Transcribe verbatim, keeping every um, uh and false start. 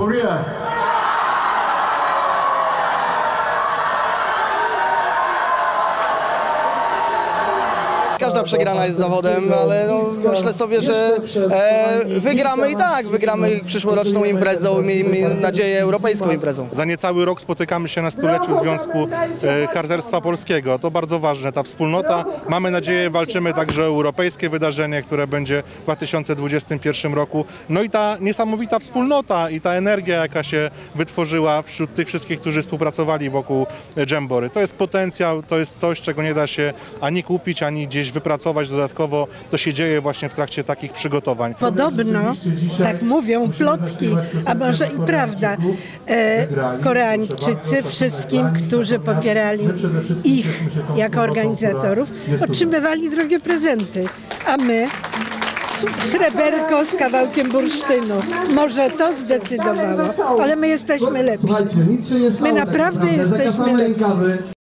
Korea. Każda przegrana jest zawodem, ale no, myślę sobie, że e, wygramy i tak, wygramy przyszłoroczną imprezą, miejmy nadzieję europejską imprezą. Za niecały rok spotykamy się na stuleciu Związku e, Harcerstwa Polskiego. To bardzo ważne, ta wspólnota. Mamy nadzieję, walczymy także o europejskie wydarzenie, które będzie w dwa tysiące dwudziestym pierwszym roku. No i ta niesamowita wspólnota i ta energia, jaka się wytworzyła wśród tych wszystkich, którzy współpracowali wokół Jambory. To jest potencjał, to jest coś, czego nie da się ani kupić, ani gdzieś wypracować dodatkowo. To się dzieje właśnie w trakcie takich przygotowań. Podobno, tak mówią plotki, a może i prawda, e, Koreańczycy wszystkim, którzy popierali ich jako organizatorów, otrzymywali drogie prezenty, a my sreberko z kawałkiem bursztynu. Może to zdecydowało, ale my jesteśmy lepsi. My naprawdę jesteśmy lepsi.